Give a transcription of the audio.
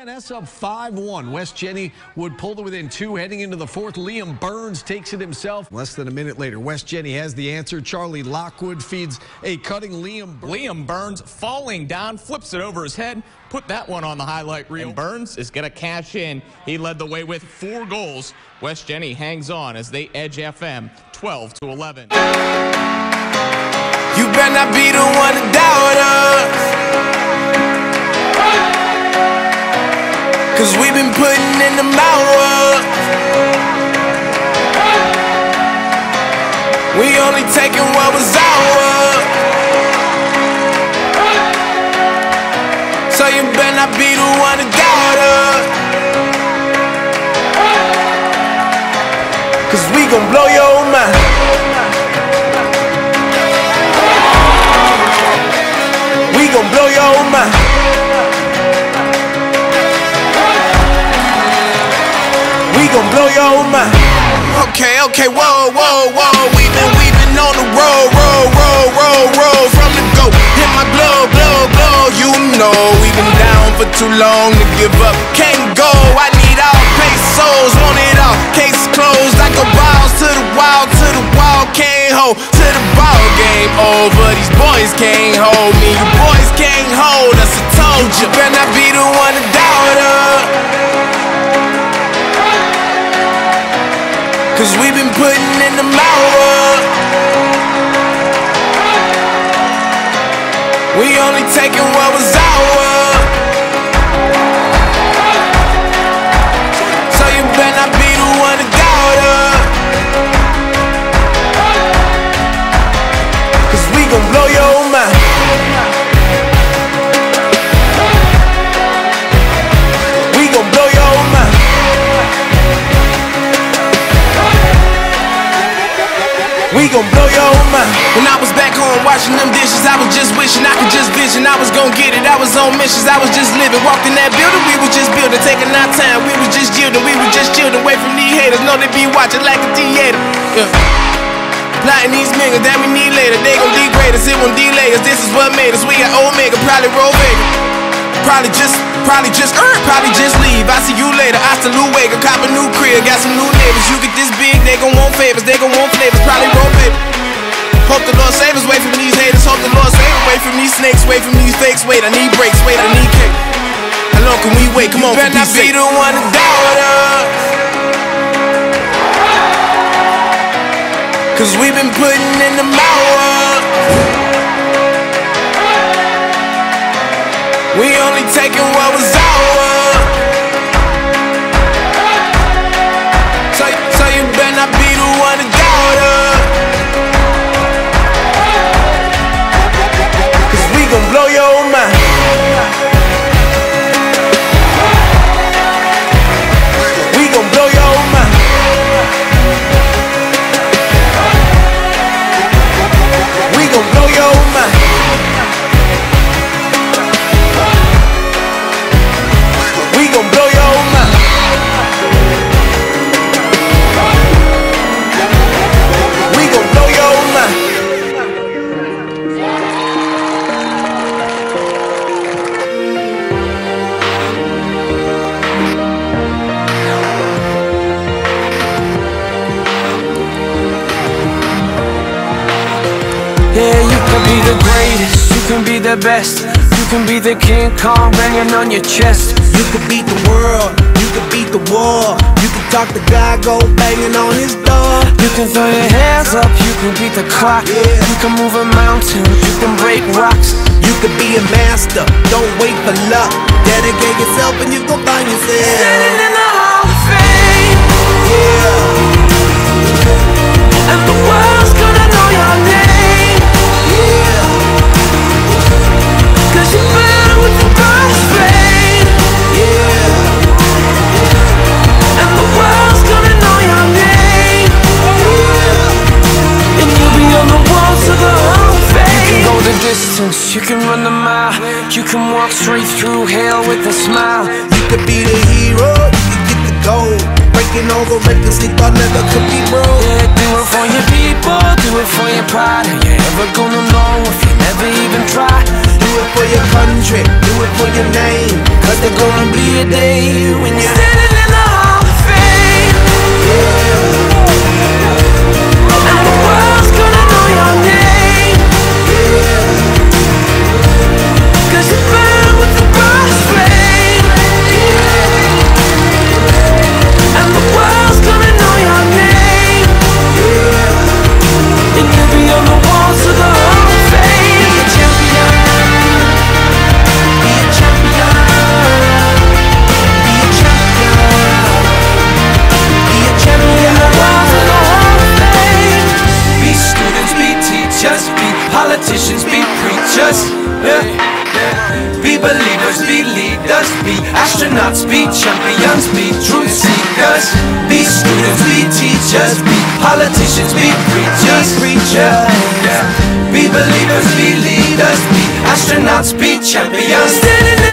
UNS up 5-1. West Jenny would pull to within 2 heading into the fourth. Liam Burns takes it himself. Less than a minute later, West Jenny has the answer. Charlie Lockwood feeds a cutting Liam Burns falling down, flips it over his head, put that one on the highlight reel. And Burns is going to cash in. He led the way with 4 goals. West Jenny hangs on as they edge FM 12-11. You better not be the one to doubt us, 'cause we've been putting in the hours. We only taking what was ours, so you better not be the one to doubt us, 'cause we gon' blow your mind. We gon' blow your mind. We gon' blow your mind. Okay, whoa. We've been on the road, from the go. Hit my blow. You know we've been down for too long to give up. Can't go. I need all pesos, want it all. Case closed. I go balls to the wall, can't hold to the ball. Game over. These boys can't hold me. You boys can't hold us. I told you. Better not be the one to doubt us, 'cause we've been putting in the hours. We only taking what was ours, so you better not be the one to doubt us, 'cause we gon' blow your mind. We gon' blow your mind. We gon' blow your mind. When I was back home washing them dishes, I was just wishing I could just vision. I was gon' get it, I was on missions, I was just living. Walked in that building, we was just building, taking our time. We was just yielding, we was just chilling away from these haters. Know they be watching like a theater. Plotting these niggas that we need later. They gon' degrade us, it won't delay us. This is what made us. We got Omega, probably roll Vega. Probably just leave. I see you later. Hasta luego. Cop a new crib, got some new neighbors. You get this big, they gon' want favors, they gon' want flavors. Probably roll paper. Hope the Lord save us, wait from these haters. Hope the Lord save us, wait from these snakes, wait from these fakes. Wait, I need breaks, wait, I need cake. How long can we wait? Come on, you better not be the one to doubt us, 'cause we've been putting in the hours. We only taking what was ours, so you better not be the one to doubt us, 'cause we gon' blow your mind. We gon' blow your mind. We gon' blow your mind. We gon' blow your mind. We gon' blow your mind. Yeah, you can be the greatest, you can be the best, you can be the King Kong banging on your chest. You could beat the world, you could beat the war. You could talk to God, go banging on his door. You can throw your hands up, you can beat the clock. You can move a mountain, you can break rocks. You could be a master, don't wait for luck. Dedicate yourself and you gon' find yourself Standing in the Hall of Fame, yeah. and the world's gonna know your name, Yeah. 'cause you're better with the first flame, Yeah. and the world's gonna know your name, and you'll be on the walls of the Hall of Fame. You can go the distance, you can run the mile, you can walk straight through hell with a smile. You could be the hero, you could get the gold. Breaking all the records they thought never could be broke. Yeah, do it for your people, do it for your pride. Are you ever gonna know if you never even try? Do it for your country, do it for your name, 'cause they're gonna be be a day when you're standing in the Hall of Fame. And the world's gonna know your name, 'cause you burn with the brush flame. And the world's gonna know your name, and you'll be on the walls of the Hall of Fame. Be a champion, be a champion, be a champion, be a champion. The walls of the Hall of Fame. Be students, be teachers, be politicians, be preachers, be believers, be leaders, be astronauts, be champions, be truth seekers. Be students, be teachers, be politicians, be preachers, be believers, be leaders, be astronauts, be champions.